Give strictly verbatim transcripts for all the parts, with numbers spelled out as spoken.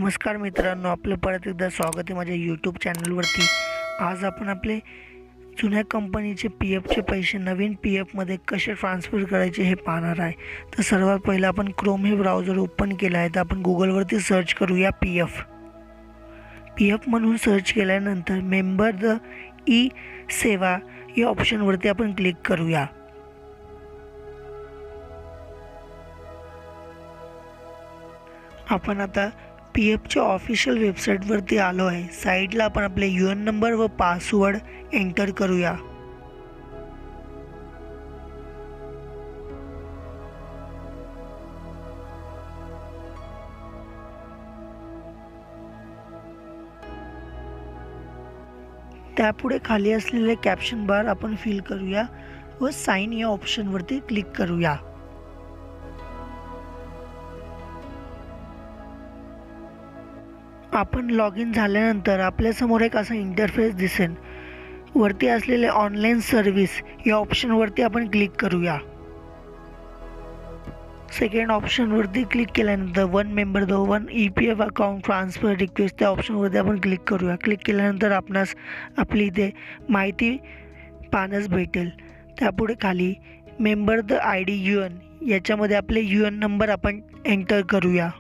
नमस्कार मित्रांनो, आपलं परत एकदा स्वागत आहे माझ्या यूट्यूब चॅनलवरती। आज आपण आपले जुन्या कंपनीचे पी एफचे पैसे नवीन पी एफमध्ये कसे ट्रान्सफर करायचे हे पाहणार आहे। तर सर्वात पहिला आपण क्रोम हे ब्राउझर ओपन केलं आहे, तर आपण गुगलवरती सर्च करूया पी एफ पी एफ म्हणून सर्च केल्यानंतर मेंबर द ई सेवा या ऑप्शनवरती आपण क्लिक करूया। आपण आता पी एफच्या ऑफिशियल वेबसाईटवरती आलो आहे। साईडला आपण आपले यू एन नंबर व पासवर्ड एंटर करूया। त्यापुढे खाली असलेले कॅप्शन बार आपण फिल करूया व साइन या ऑप्शनवरती क्लिक करूया। आपण लॉग इन झाल्यानंतर आपल्यासमोर एक असा इंटरफेस दिसेल। वरती असलेले ऑनलाइन सर्व्हिस या ऑप्शनवरती आपण क्लिक करूया। सेकंड ऑप्शनवरती क्लिक केल्यानंतर one member the one E P F account transfer request त्या ऑप्शनवरती आपण क्लिक करूया। क्लिक केल्यानंतर आपणास आपली इथे माहिती पाहण्यास भेटेल। त्यापुढे खाली member the I D U N याच्यामध्ये आपले यू एन नंबर आपण एंटर करूया।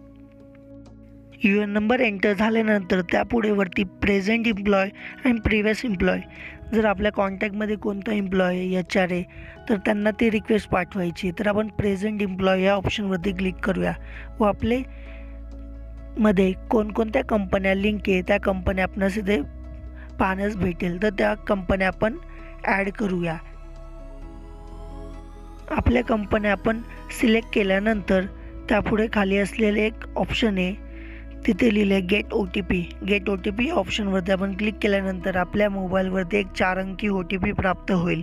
यू एन नंबर एंटर झाल्यानंतर त्यापुढे वरती present employ and previous employ, जर आपल्या कॉन्टॅक्टमध्ये कोणता एम्प्लॉय एच आर आहे तर त्यांना ती रिक्वेस्ट पाठवायची, तर आपण प्रेझेंट एम्प्लॉय या ऑप्शनवरती क्लिक करूया व आपले मध्ये कोणकोणत्या कंपन्या लिंक आहे त्या कंपन्या आपणास इथे पाहण्यास भेटेल, तर त्या कंपन्या आपण ॲड करूया। आपल्या कंपन्या आपण सिलेक्ट केल्यानंतर त्यापुढे खाली असलेले एक ऑप्शन आहे, तिथे लिहिले get O T P. Get O T P ऑप्शनवरती आपण क्लिक केल्यानंतर आपल्या मोबाईलवरती एक चार अंकी ओ टी पी प्राप्त होईल।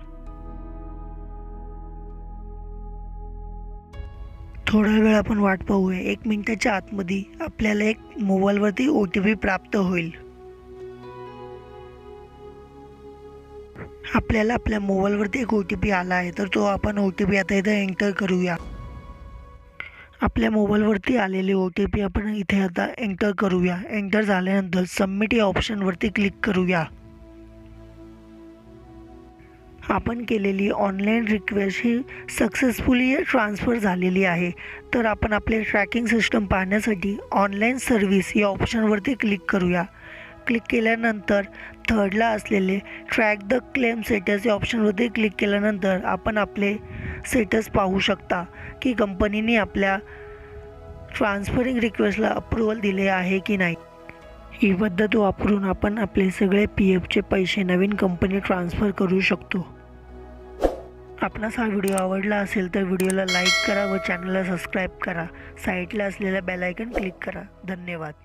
थोडा वेळ आपण वाट पाहूया। एक मिनिटाच्या आतमध्ये आपल्याला एक मोबाईलवरती ओ टी पी प्राप्त होईल। आपल्याला आपल्या मोबाईलवरती एक ओ टी पी आला आहे, तर तो आपण ओ टी पी आता इथे एंटर करूया। आपल्या मोबाईलवरती आलेले ओ टी पी आपण इथे आता एंटर करूया। एंटर झाल्यानंतर सबमिट या ऑप्शनवरती क्लिक करूया। आपण केलेली ऑनलाईन रिक्वेस्ट ही सक्सेसफुली ट्रान्सफर झालेली आहे। तर आपण आपले ट्रॅकिंग सिस्टम पाहण्यासाठी ऑनलाईन सर्व्हिस या ऑप्शनवरती क्लिक करूया। क्लिक केल्यानंतर थर्डला असलेले ट्रॅक द क्लेम स्टेटस या ऑप्शनवरती क्लिक केल्यानंतर आपण आपले स्टेटस पाहू शकता की कंपनीने आपल्या ट्रान्सफरिंग रिक्वेस्टला अप्रूव्हल दिले आहे की नाही। ही पद्धत वापरून आपण आपले सगळे पी एफचे पैसे नवीन कंपनी ट्रान्सफर करू शकतो। आपणास हा व्हिडिओ आवडला असेल तर व्हिडिओला लाईक करा व चॅनलला सबस्क्राईब करा। साईडला असलेला बेल आयकॉन क्लिक करा। धन्यवाद।